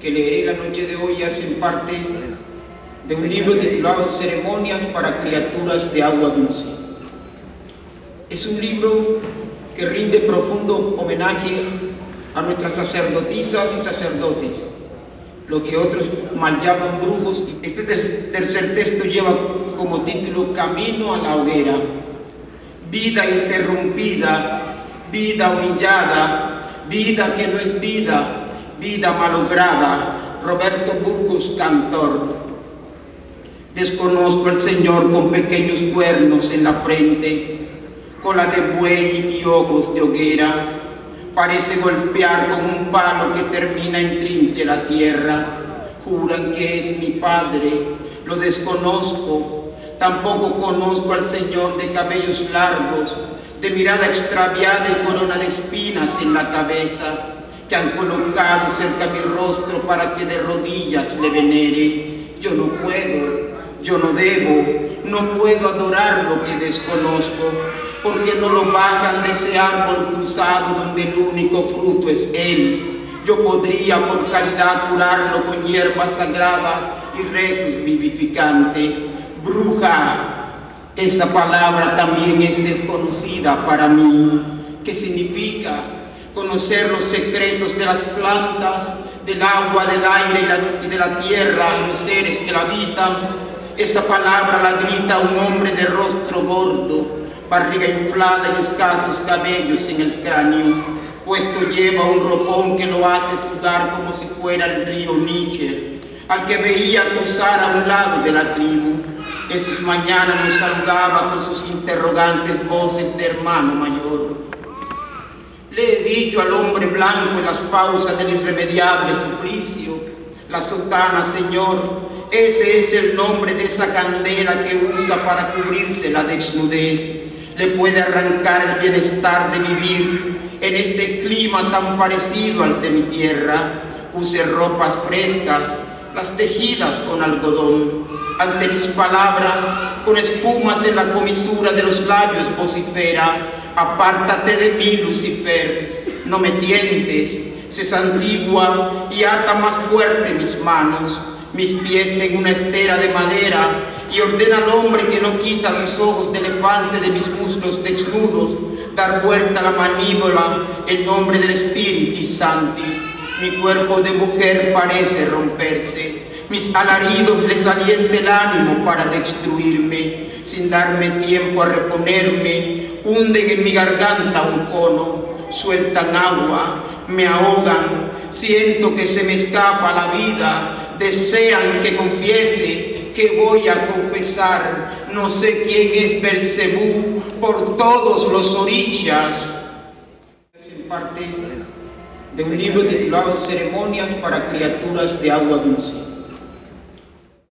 que leeré la noche de hoy hacen parte de un libro titulado Ceremonias para Criaturas de Agua Dulce. Es un libro que rinde profundo homenaje a nuestras sacerdotisas y sacerdotes, lo que otros mal llaman brujos. Este tercer texto lleva como título Camino a la hoguera. Vida interrumpida, vida humillada, vida que no es vida, vida malograda. Roberto Burgos, cantor. Desconozco al Señor con pequeños cuernos en la frente, cola de buey y ojos de hoguera. Parece golpear con un palo que termina en trinche la tierra. Juran que es mi padre, lo desconozco. Tampoco conozco al Señor de cabellos largos, de mirada extraviada y corona de espinas en la cabeza, que han colocado cerca mi rostro para que de rodillas le venere. Yo no puedo, yo no debo, no puedo adorar lo que desconozco, porque no lo bajan de ese árbol cruzado donde el único fruto es Él. Yo podría por caridad curarlo con hierbas sagradas y rezos vivificantes. Bruja, esta palabra también es desconocida para mí. ¿Qué significa? Conocer los secretos de las plantas, del agua, del aire y de la tierra, y los seres que la habitan. Esta palabra la grita un hombre de rostro gordo, barriga inflada y escasos cabellos en el cráneo, puesto lleva un ropón que lo hace sudar como si fuera el río Níger, al que veía cruzar a un lado de la tribu. En sus mañanas nos saludaba con sus interrogantes voces de hermano mayor. Le he dicho al hombre blanco en las pausas del irremediable suplicio: la sotana, Señor, ese es el nombre de esa candela que usa para cubrirse la desnudez. Le puede arrancar el bienestar de vivir en este clima tan parecido al de mi tierra. Use ropas frescas, las tejidas con algodón. Ante mis palabras, con espumas en la comisura de los labios vocifera: apártate de mí, Lucifer, no me tientes. Se santigua y ata más fuerte mis manos, mis pies en una estera de madera, y ordena al hombre que no quita sus ojos de elefante de mis muslos desnudos, dar vuelta a la maníbula en nombre del Espíritu Santo. Mi cuerpo de mujer parece romperse, mis alaridos les alienta el ánimo para destruirme, sin darme tiempo a reponerme. Hunden en mi garganta un cono, sueltan agua, me ahogan, siento que se me escapa la vida, desean que confiese, que voy a confesar. No sé quién es Belcebú por todos los orillas. Es parte de un libro titulado Ceremonias para Criaturas de Agua Dulce.